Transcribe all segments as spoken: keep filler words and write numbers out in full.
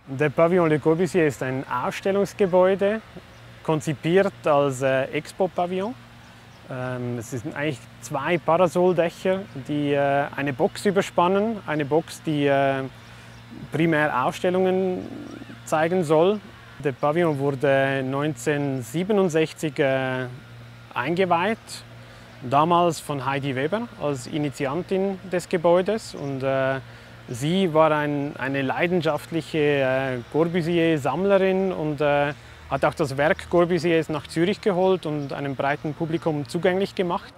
Der Pavillon Le Corbusier ist ein Ausstellungsgebäude, konzipiert als äh, Expo-Pavillon. Ähm, es sind eigentlich zwei Parasoldächer, die äh, eine Box überspannen. Eine Box, die äh, primär Ausstellungen zeigen soll. Der Pavillon wurde neunzehnhundertsiebenundsechzig äh, eingeweiht, damals von Heidi Weber als Initiantin des Gebäudes. Und, äh, sie war ein, eine leidenschaftliche äh, Corbusier-Sammlerin und äh, hat auch das Werk Corbusiers nach Zürich geholt und einem breiten Publikum zugänglich gemacht.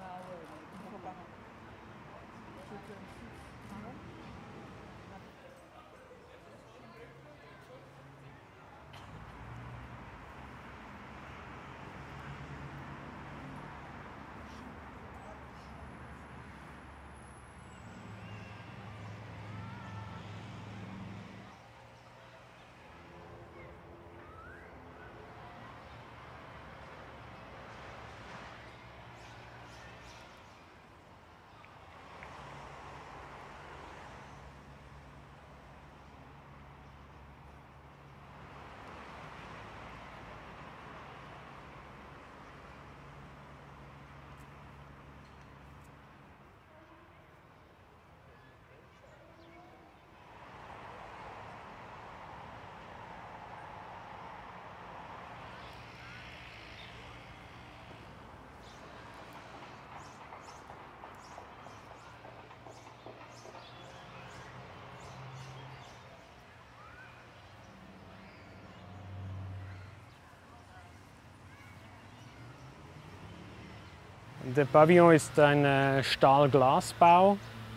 Der Pavillon ist ein äh, Stahl-Glasbau.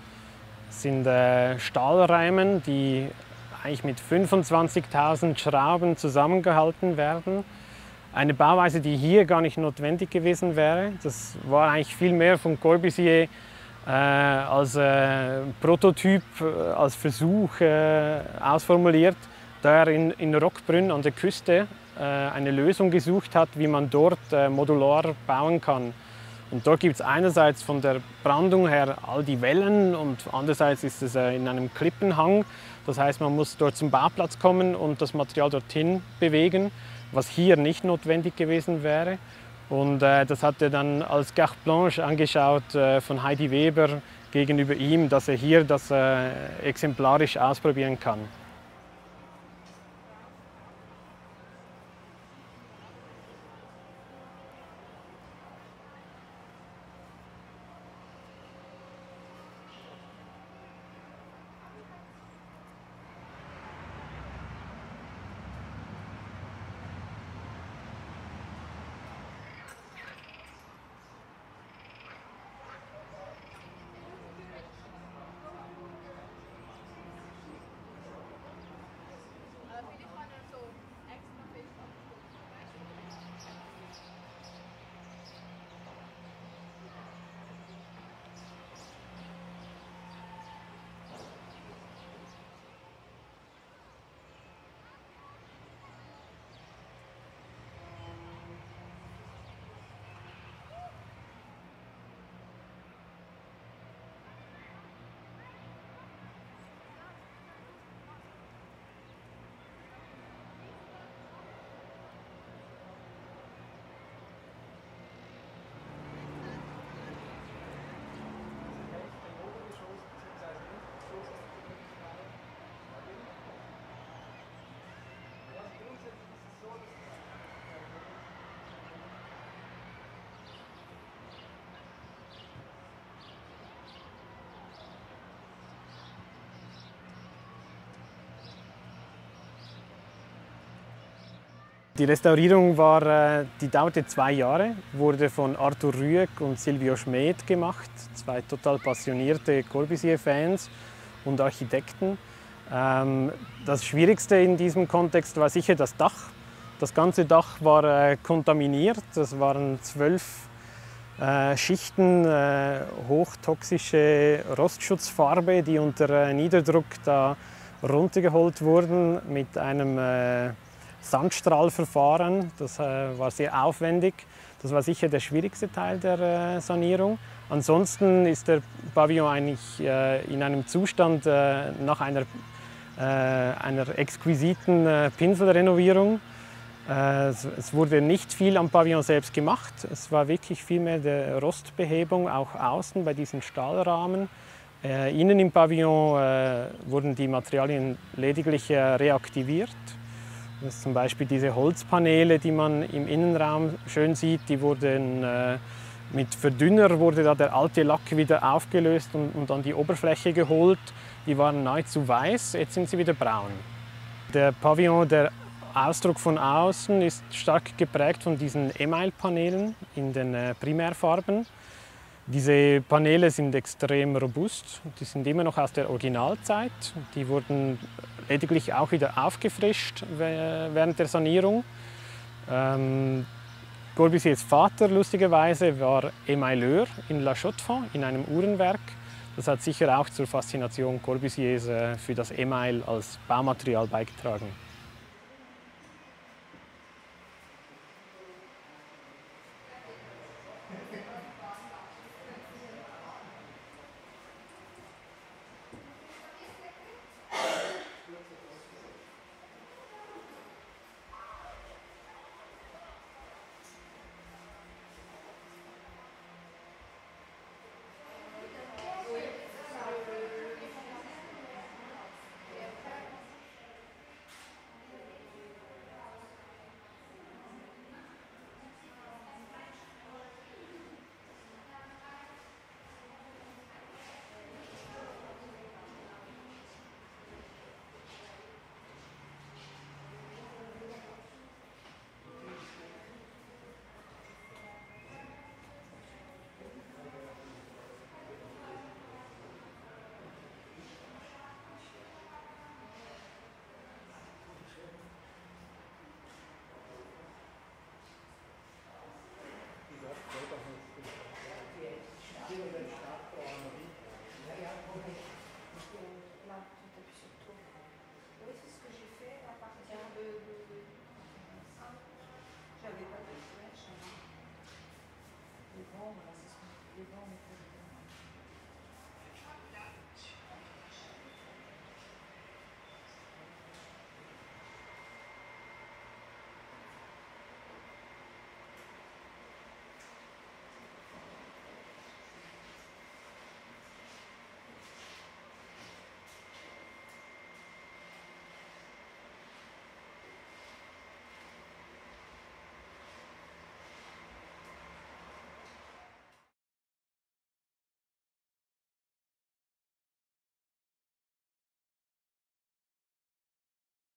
Es sind äh, Stahlreimen, die eigentlich mit fünfundzwanzigtausend Schrauben zusammengehalten werden. Eine Bauweise, die hier gar nicht notwendig gewesen wäre. Das war eigentlich viel mehr von Corbusier äh, als äh, Prototyp, äh, als Versuch äh, ausformuliert, da er in, in Roquebrune an der Küste äh, eine Lösung gesucht hat, wie man dort äh, modular bauen kann. Und dort gibt es einerseits von der Brandung her all die Wellen und andererseits ist es in einem Klippenhang. Das heißt, man muss dort zum Bauplatz kommen und das Material dorthin bewegen, was hier nicht notwendig gewesen wäre. Und äh, das hat er dann als Carte Blanche angeschaut äh, von Heidi Weber gegenüber ihm, dass er hier das äh, exemplarisch ausprobieren kann. Die Restaurierung war, äh, die dauerte zwei Jahre, wurde von Arthur Rüegg und Silvio Schmed gemacht, zwei total passionierte Corbusier-Fans und Architekten. Ähm, das Schwierigste in diesem Kontext war sicher das Dach. Das ganze Dach war äh, kontaminiert, das waren zwölf äh, Schichten äh, hochtoxische Rostschutzfarbe, die unter äh, Niederdruck da runtergeholt wurden mit einem äh, Sandstrahlverfahren. Das äh, war sehr aufwendig. Das war sicher der schwierigste Teil der äh, Sanierung. Ansonsten ist der Pavillon eigentlich äh, in einem Zustand äh, nach einer äh, einer exquisiten äh, Pinselrenovierung. Äh, es, es wurde nicht viel am Pavillon selbst gemacht. Es war wirklich vielmehr die Rostbehebung, auch außen bei diesen Stahlrahmen. Äh, innen im Pavillon äh, wurden die Materialien lediglich äh, reaktiviert. Das ist zum Beispiel diese Holzpaneele, die man im Innenraum schön sieht, die wurden äh, mit Verdünner wurde da der alte Lack wieder aufgelöst und, und an die Oberfläche geholt. Die waren nahezu weiß, jetzt sind sie wieder braun. Der Pavillon, der Ausdruck von außen, ist stark geprägt von diesen Email-Paneelen in den äh, Primärfarben. Diese Paneele sind extrem robust, die sind immer noch aus der Originalzeit. Die wurden lediglich auch wieder aufgefrischt während der Sanierung. Ähm, Corbusiers Vater, lustigerweise, war Emailleur in La Chaux-de-Fonds, in einem Uhrenwerk. Das hat sicher auch zur Faszination Corbusiers für das Email als Baumaterial beigetragen.